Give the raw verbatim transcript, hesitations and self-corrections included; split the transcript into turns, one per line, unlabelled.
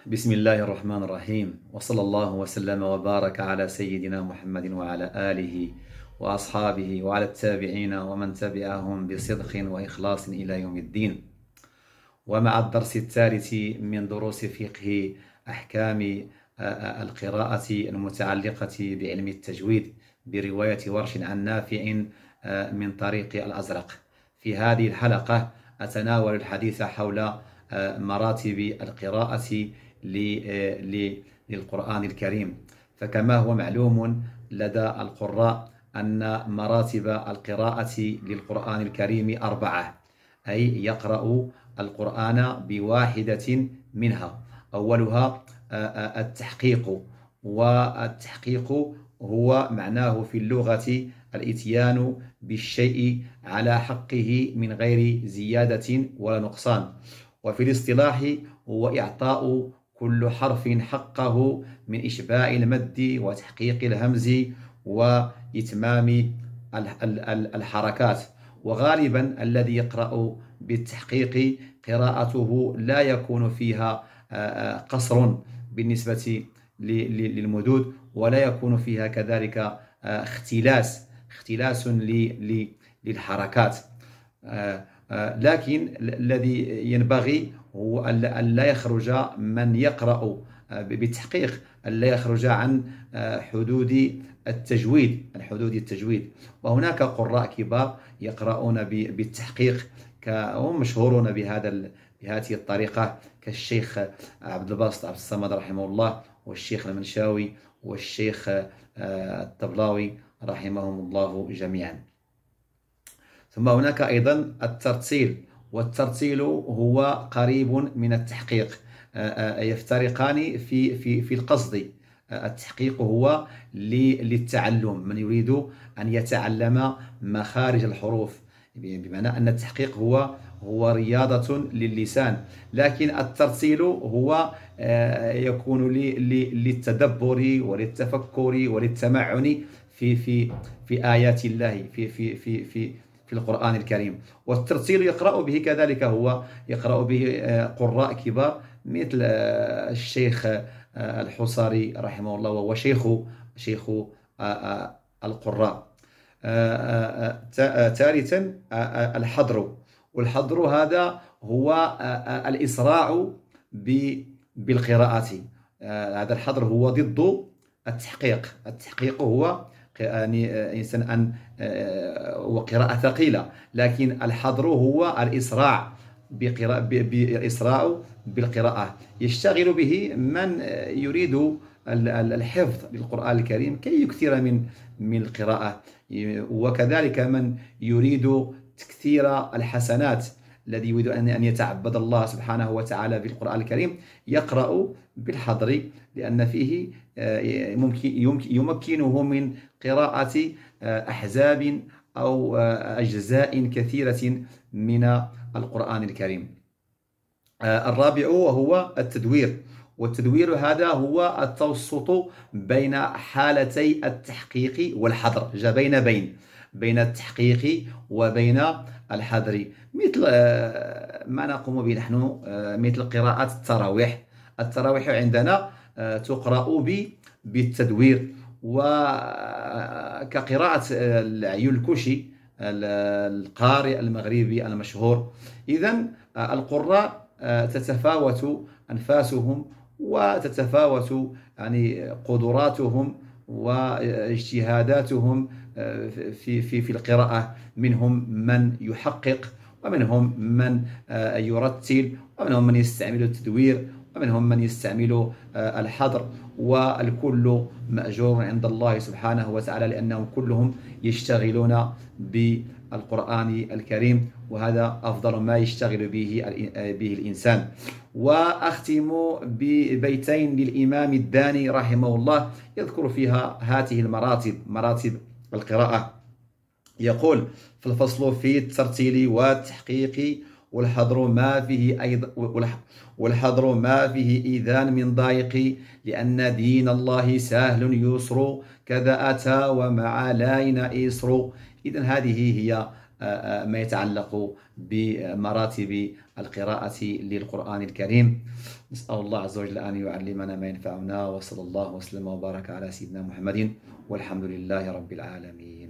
بسم الله الرحمن الرحيم، وصلى الله وسلم وبارك على سيدنا محمد وعلى آله وأصحابه وعلى التابعين ومن تبعهم بصدق وإخلاص إلى يوم الدين. ومع الدرس الثالث من دروس فقه أحكام القراءة المتعلقة بعلم التجويد برواية ورش عن نافع من طريق الأزرق. في هذه الحلقة أتناول الحديث حول مراتب القراءة للقرآن الكريم. فكما هو معلوم لدى القراء أن مراتب القراءة للقرآن الكريم أربعة، أي يقرأ القرآن بواحدة منها. أولها التحقيق، والتحقيق هو معناه في اللغة الإتيان بالشيء على حقه من غير زيادة ولا نقصان، وفي الاصطلاح هو إعطاء كل حرف حقه من إشباع المد وتحقيق الهمز وإتمام الحركات. وغالبا الذي يقرأ بالتحقيق قراءته لا يكون فيها قصر بالنسبة للمدود، ولا يكون فيها كذلك اختلاس اختلاس للحركات. لكن الذي ينبغي هو أن لا يخرج من يقرأ بالتحقيق أن لا يخرج عن حدود التجويد عن حدود التجويد وهناك قراء كبار يقرؤون بالتحقيق، هم مشهورون بهذا بهذه الطريقة، كالشيخ عبد الباسط عبد الصمد رحمه الله، والشيخ المنشاوي، والشيخ الطبلاوي رحمهم الله جميعا. ثم هناك أيضا الترتيل، والترتيل هو قريب من التحقيق، يفترقان في في في القصد. التحقيق هو للتعلم، من يريد أن يتعلم مخارج الحروف، بمعنى أن التحقيق هو هو رياضة للسان، لكن الترتيل هو يكون للتدبر وللتفكر وللتمعن في في في آيات الله في في في في في القرآن الكريم. والترتيل يقرأ به كذلك هو يقرأ به قراء كبار مثل الشيخ الحصري رحمه الله، وهو شيخ شيخ القراء. ثالثا الحضر، والحضر هذا هو الإسراع بالقراءة. هذا الحضر هو ضد التحقيق. التحقيق هو يعني إنسان أن وقراءة ثقيلة، لكن الحضر هو الإسراع بقراءة بإسراع بالقراءة، يشتغل به من يريد الحفظ للقرآن الكريم كي يكثر من من القراءة، وكذلك من يريد تكثير الحسنات، الذي يريد أن يتعبد الله سبحانه وتعالى بالقرآن الكريم يقرأ بالحضر، لأن فيه يمكنه من قراءة أحزاب أو أجزاء كثيرة من القرآن الكريم. الرابع وهو التدوير، والتدوير هذا هو التوسط بين حالتي التحقيق والحضر، جا بين بين بين التحقيق وبين الحضر، مثل ما نقوم به نحن مثل قراءة التراويح. التراويح عندنا تقرأ بالتدوير، وكقراءة العيولكوشي القارئ المغربي المشهور. إذن القراء تتفاوت أنفاسهم وتتفاوت يعني قدراتهم واجتهاداتهم في في في القراءة. منهم من يحقق، ومنهم من يرتل، ومنهم من يستعمل التدوير، ومنهم من يستعمل الحضر، والكل مأجور عند الله سبحانه وتعالى، لأنهم كلهم يشتغلون بالقرآن الكريم، وهذا أفضل ما يشتغل به به الإنسان. وأختم ببيتين للإمام الداني رحمه الله يذكر فيها هذه المراتب، مراتب القراءة. يقول في الفصل في الترتيل والتحقيق والحضر ما فيه أيضا والحضر ما فيه إيذان من ضايق، لأن دين الله سهل يسر، كذا أتى ومع لاين إسر. إذن هذه هي ما يتعلق بمراتب القراءة للقرآن الكريم. نسأل الله عز وجل أن يعلمنا ما ينفعنا، وصلى الله وسلم وبارك على سيدنا محمد، والحمد لله رب العالمين.